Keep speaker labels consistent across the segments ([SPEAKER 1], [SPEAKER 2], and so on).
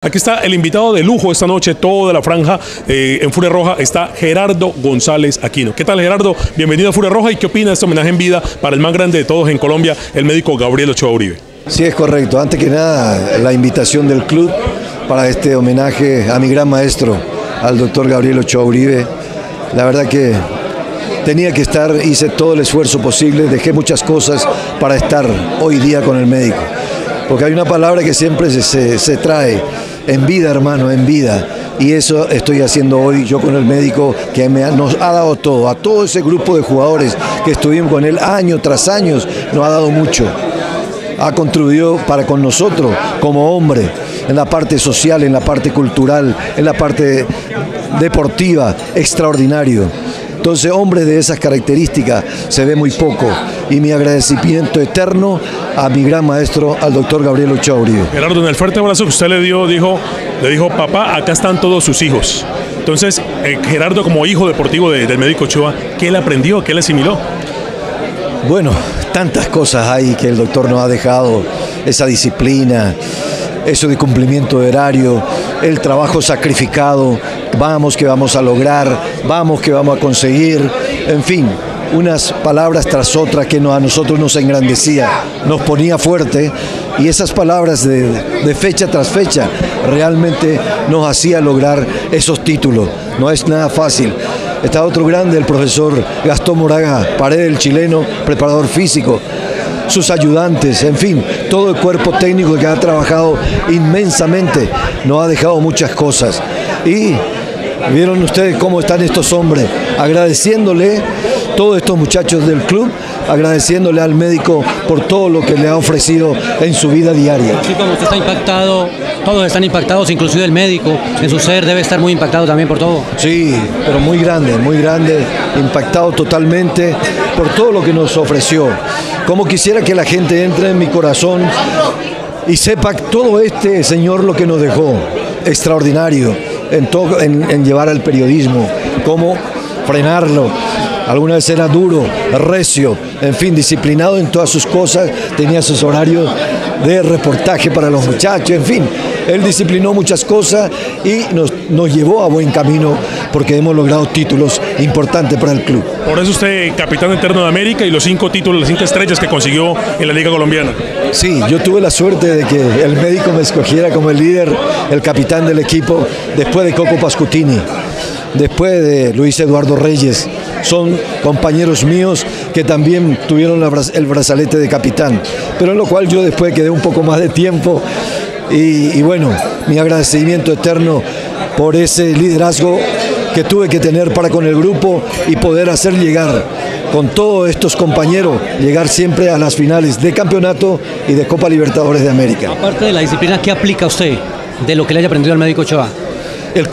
[SPEAKER 1] Aquí está el invitado de lujo esta noche, toda la franja en Furia Roja, está Gerardo González Aquino. ¿Qué tal, Gerardo? Bienvenido a Furia Roja. ¿Y qué opina de este homenaje en vida para el más grande de todos en Colombia, el médico Gabriel Ochoa Uribe?
[SPEAKER 2] Sí, es correcto. Antes que nada, la invitación del club para este homenaje a mi gran maestro, al doctor Gabriel Ochoa Uribe. La verdad que tenía que estar, hice todo el esfuerzo posible, dejé muchas cosas para estar hoy día con el médico. Porque hay una palabra que siempre se trae, en vida, hermano, en vida. Y eso estoy haciendo hoy yo con el médico, que nos ha dado todo, a todo ese grupo de jugadores que estuvimos con él año tras año, nos ha dado mucho. Ha contribuido para con nosotros como hombre, en la parte social, en la parte cultural, en la parte deportiva, extraordinario. Entonces, hombres de esas características se ve muy poco. Y mi agradecimiento eterno a mi gran maestro, al doctor Gabriel Ochoa Uribe.
[SPEAKER 1] Gerardo, en el fuerte abrazo que usted le dio, dijo, papá, acá están todos sus hijos. Entonces, Gerardo, como hijo deportivo del médico Ochoa, ¿qué le aprendió? ¿Qué le asimiló?
[SPEAKER 2] Bueno, tantas cosas hay que el doctor nos ha dejado, esa disciplina, eso de cumplimiento de horario, el trabajo sacrificado, vamos que vamos a lograr, vamos que vamos a conseguir, en fin, unas palabras tras otras que a nosotros nos engrandecía, nos ponía fuerte, y esas palabras de fecha tras fecha realmente nos hacía lograr esos títulos. No es nada fácil. Está otro grande, el profesor Gastón Moraga Paredes, el chileno, preparador físico, sus ayudantes, en fin, todo el cuerpo técnico que ha trabajado inmensamente, nos ha dejado muchas cosas. Y vieron ustedes cómo están estos hombres, agradeciéndole todos estos muchachos del club, agradeciéndole al médico por todo lo que le ha ofrecido en su vida diaria.
[SPEAKER 3] Así como usted está impactado, todos están impactados, inclusive el médico, en su ser debe estar muy impactado también por todo.
[SPEAKER 2] Sí, pero muy grande, impactado totalmente por todo lo que nos ofreció. Como quisiera que la gente entre en mi corazón y sepa todo este señor lo que nos dejó, extraordinario, en llevar al periodismo, cómo frenarlo. Alguna vez era duro, recio, en fin, disciplinado en todas sus cosas, tenía sus horarios de reportaje para los muchachos, en fin, él disciplinó muchas cosas y nos llevó a buen camino porque hemos logrado títulos importantes para el club.
[SPEAKER 1] Por eso usted, capitán eterno de América, y los 5 títulos, las 5 estrellas que consiguió en la Liga Colombiana.
[SPEAKER 2] Sí, yo tuve la suerte de que el médico me escogiera como el líder, el capitán del equipo, después de Coco Pascutini, después de Luis Eduardo Reyes. Son compañeros míos que también tuvieron el brazalete de capitán, pero en lo cual yo después quedé un poco más de tiempo y bueno, mi agradecimiento eterno por ese liderazgo que tuve que tener para con el grupo y poder hacer llegar con todos estos compañeros, llegar siempre a las finales de campeonato y de Copa Libertadores de América.
[SPEAKER 3] Aparte de la disciplina, ¿qué aplica usted de lo que le haya aprendido al médico Ochoa?
[SPEAKER 2] El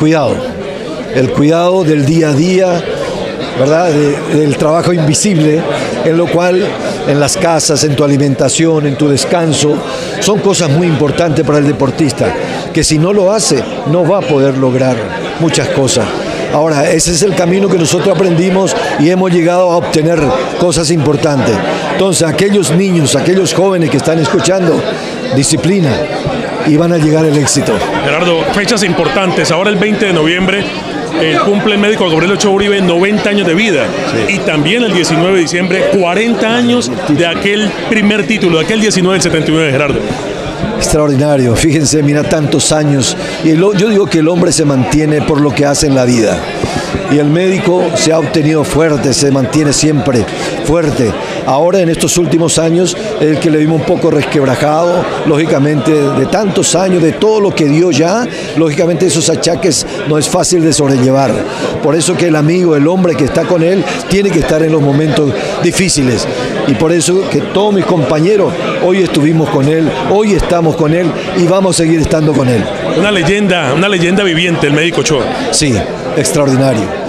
[SPEAKER 2] cuidado del día a día, ¿verdad? Del trabajo invisible, en lo cual en las casas, en tu alimentación, en tu descanso, son cosas muy importantes para el deportista, que si no lo hace, no va a poder lograr muchas cosas. Ahora, ese es el camino que nosotros aprendimos y hemos llegado a obtener cosas importantes. Entonces, aquellos niños, aquellos jóvenes que están escuchando, disciplina, y van a llegar al éxito.
[SPEAKER 1] Gerardo, fechas importantes. Ahora el 20 de noviembre cumple el médico Gabriel Ochoa Uribe 90 años de vida. Sí. Y también el 19 de diciembre, 40 años de aquel primer título, de aquel 19 del 79, Gerardo.
[SPEAKER 2] Extraordinario, fíjense, mira, tantos años. Y yo digo que el hombre se mantiene por lo que hace en la vida. Y el médico se ha obtenido fuerte, se mantiene siempre fuerte. Ahora en estos últimos años, el que le vimos un poco resquebrajado, lógicamente de tantos años, de todo lo que dio ya, lógicamente esos achaques no es fácil de sobrellevar. Por eso que el amigo, el hombre que está con él, tiene que estar en los momentos difíciles. Y por eso que todos mis compañeros, hoy estuvimos con él, hoy estamos con él y vamos a seguir estando con él.
[SPEAKER 1] Una leyenda viviente, el médico Ochoa.
[SPEAKER 2] Sí, extraordinario.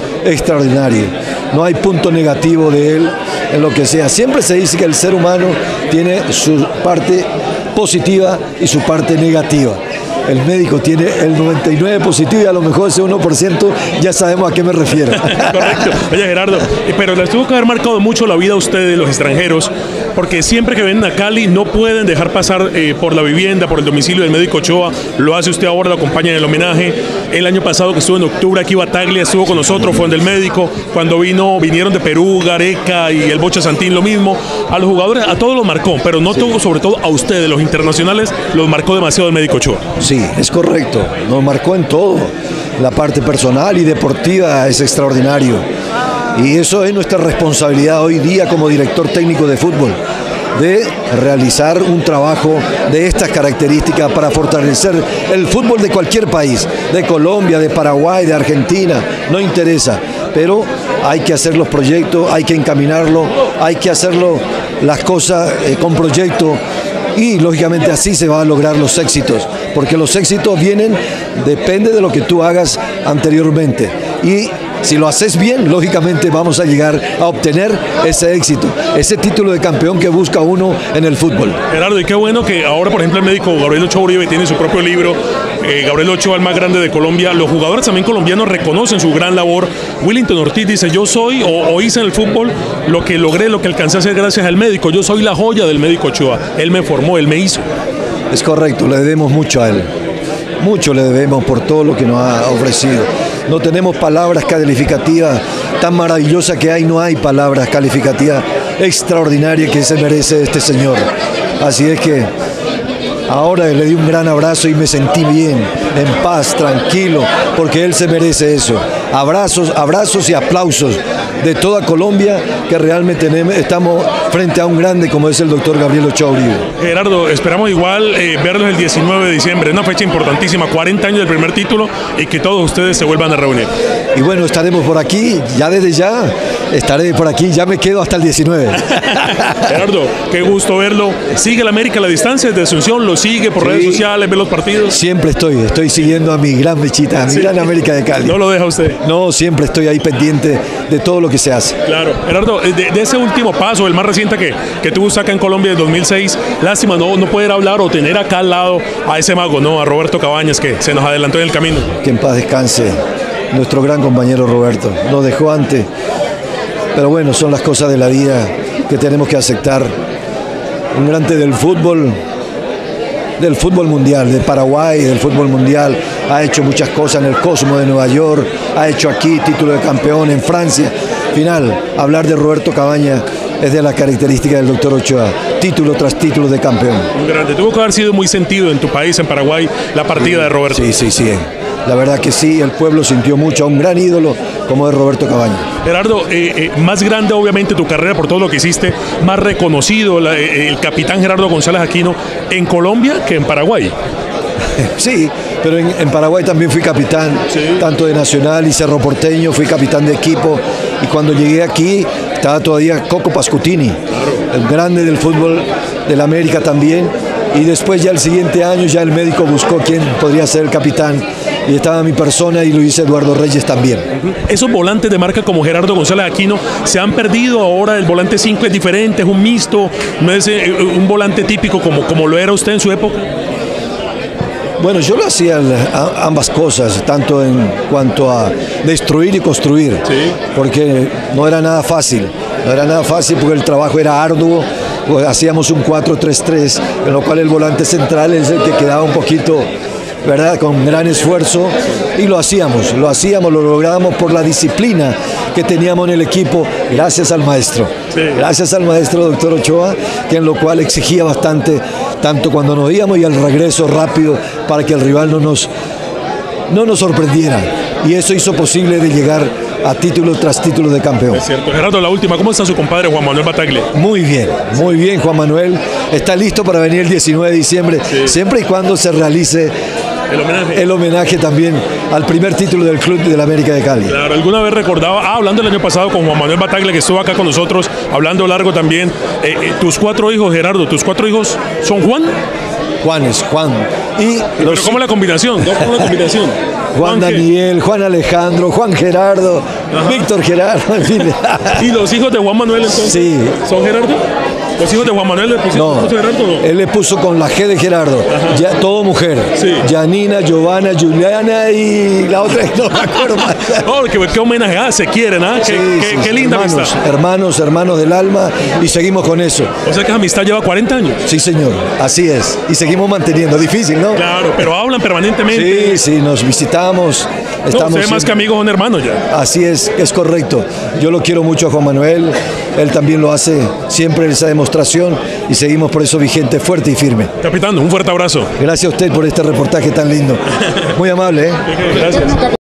[SPEAKER 2] No hay punto negativo de él en lo que sea. Siempre se dice que el ser humano tiene su parte positiva y su parte negativa. El médico tiene el 99% positivo y a lo mejor ese 1% ya sabemos a qué me refiero.
[SPEAKER 1] Correcto. Oye, Gerardo, pero les tuvo que haber marcado mucho la vida a ustedes, los extranjeros, porque siempre que vienen a Cali no pueden dejar pasar por la vivienda, por el domicilio del médico Ochoa. Lo hace usted ahora, lo acompaña en el homenaje. El año pasado que estuvo en octubre aquí, Bataglia estuvo con nosotros, fue donde el médico. Cuando vinieron de Perú, Gareca y el Bocha Santín, lo mismo. A los jugadores, a todos los marcó, pero no todo, sobre todo a ustedes, los internacionales, los marcó demasiado el médico Ochoa.
[SPEAKER 2] Sí, es correcto. Nos marcó en todo. La parte personal y deportiva es extraordinario. Y eso es nuestra responsabilidad hoy día como director técnico de fútbol, de realizar un trabajo de estas características para fortalecer el fútbol de cualquier país, de Colombia, de Paraguay, de Argentina, no interesa, pero hay que hacer los proyectos, hay que encaminarlo, hay que hacerlo las cosas con proyecto y lógicamente así se van a lograr los éxitos, porque los éxitos depende de lo que tú hagas anteriormente y si lo haces bien, lógicamente vamos a llegar a obtener ese éxito, ese título de campeón que busca uno en el fútbol.
[SPEAKER 1] Gerardo, y qué bueno que ahora, por ejemplo, el médico Gabriel Ochoa Uribe tiene su propio libro, Gabriel Ochoa, el más grande de Colombia. Los jugadores también colombianos reconocen su gran labor. Willington Ortiz dice, yo soy o hice en el fútbol lo que logré, lo que alcancé a hacer gracias al médico. Yo soy la joya del médico Ochoa. Él me formó, él me hizo.
[SPEAKER 2] Es correcto, le debemos mucho a él. Mucho le debemos por todo lo que nos ha ofrecido. No tenemos palabras calificativas tan maravillosas que hay, no hay palabras calificativas extraordinarias que se merece este señor. Así es que ahora le di un gran abrazo y me sentí bien, en paz, tranquilo, porque él se merece eso. Abrazos y aplausos de toda Colombia, que realmente estamos frente a un grande como es el doctor Gabriel Ochoa Uribe.
[SPEAKER 1] Gerardo, esperamos igual verlos el 19 de diciembre, una fecha importantísima, 40 años del primer título y que todos ustedes se vuelvan a reunir.
[SPEAKER 2] Y bueno, estaremos por aquí, desde ya estaré por aquí, ya me quedo hasta el 19.
[SPEAKER 1] Gerardo, qué gusto verlo. ¿Sigue el América a la distancia desde Asunción? ¿Lo sigue por redes sociales, ve los partidos?
[SPEAKER 2] Siempre estoy siguiendo a mi gran mechita, a mi gran América de Cali.
[SPEAKER 1] ¿No lo deja usted?
[SPEAKER 2] No, siempre estoy ahí pendiente de todo lo que se hace.
[SPEAKER 1] Claro. Gerardo, de ese último paso, el más reciente que tuvo acá en Colombia en 2006, lástima no poder hablar o tener acá al lado a ese mago, ¿no? A Roberto Cabañas, que se nos adelantó en el camino.
[SPEAKER 2] Que en paz descanse nuestro gran compañero Roberto. Nos dejó antes, pero bueno, son las cosas de la vida que tenemos que aceptar. Un grande del fútbol mundial, de Paraguay, del fútbol mundial, ha hecho muchas cosas en el Cosmo de Nueva York, ha hecho aquí título de campeón en Francia. Final, hablar de Roberto Cabañas es de la característica del doctor Ochoa, título tras título de campeón.
[SPEAKER 1] Un grande, tuvo que haber sido muy sentido en tu país, en Paraguay, la partida de Roberto.
[SPEAKER 2] Sí, la verdad que sí, el pueblo sintió mucho a un gran ídolo como es Roberto Cabañas.
[SPEAKER 1] Gerardo, más grande obviamente tu carrera por todo lo que hiciste, más reconocido el capitán Gerardo González Aquino en Colombia que en Paraguay.
[SPEAKER 2] Sí, pero en Paraguay también fui capitán, tanto de Nacional y Cerro Porteño, fui capitán de equipo y cuando llegué aquí estaba todavía Coco Pascutini, el grande del fútbol del América también, y después ya el siguiente año ya el médico buscó quién podría ser el capitán y estaba mi persona y Luis Eduardo Reyes también.
[SPEAKER 1] Esos volantes de marca como Gerardo González Aquino se han perdido ahora, el volante 5 es diferente, es un mixto, no es un volante típico como lo era usted en su época.
[SPEAKER 2] Bueno, yo lo hacía ambas cosas, tanto en cuanto a destruir y construir, porque no era nada fácil porque el trabajo era arduo, pues hacíamos un 4-3-3, en lo cual el volante central es el que quedaba un poquito, ¿verdad?, con gran esfuerzo, y lo hacíamos, lo lográbamos por la disciplina que teníamos en el equipo, gracias al maestro, doctor Ochoa, que en lo cual exigía bastante, tanto cuando nos íbamos y al regreso rápido, para que el rival no nos sorprendiera, y eso hizo posible de llegar a título tras título de campeón.
[SPEAKER 1] Es cierto. Gerardo, la última, ¿cómo está su compadre Juan Manuel Bataglia?
[SPEAKER 2] Muy bien, Juan Manuel está listo para venir el 19 de diciembre, siempre y cuando se realice el homenaje también al primer título del Club de la América de Cali.
[SPEAKER 1] Claro, alguna vez recordaba, hablando el año pasado con Juan Manuel Bataglia, que estuvo acá con nosotros, hablando largo también, tus 4 hijos, Gerardo, ¿tus 4 hijos son Juan?
[SPEAKER 2] Juan.
[SPEAKER 1] Pero ¿cómo la combinación?
[SPEAKER 2] Juan Daniel, Juan Alejandro, Juan Gerardo, Víctor Gerardo, en fin.
[SPEAKER 1] ¿Y los hijos de Juan Manuel entonces?
[SPEAKER 2] Sí.
[SPEAKER 1] ¿Son Gerardo? ¿Los hijos de Juan Manuel le pusieron
[SPEAKER 2] No,
[SPEAKER 1] Gerardo?
[SPEAKER 2] él le puso con la G de Gerardo, ya, todo mujer.
[SPEAKER 1] Sí.
[SPEAKER 2] Janina, Giovanna, Juliana y la otra, no me acuerdo más.
[SPEAKER 1] Oh, qué homenaje, se quieren, ¿ah?
[SPEAKER 2] Sí,
[SPEAKER 1] Qué linda
[SPEAKER 2] hermanos,
[SPEAKER 1] amistad.
[SPEAKER 2] hermanos del alma, y seguimos con eso.
[SPEAKER 1] O sea que esa amistad lleva 40 años.
[SPEAKER 2] Sí, señor, así es. Y seguimos manteniendo. Difícil, ¿no?
[SPEAKER 1] Claro, pero hablan permanentemente.
[SPEAKER 2] Sí, nos visitamos.
[SPEAKER 1] No,
[SPEAKER 2] Estamos
[SPEAKER 1] ustedes más que amigos son hermanos ya.
[SPEAKER 2] Así es correcto. Yo lo quiero mucho a Juan Manuel, él también lo hace siempre en esa demostración y seguimos por eso vigente, fuerte y firme.
[SPEAKER 1] Capitán, un fuerte abrazo.
[SPEAKER 2] Gracias a usted por este reportaje tan lindo. Muy amable, ¿eh?
[SPEAKER 1] Gracias.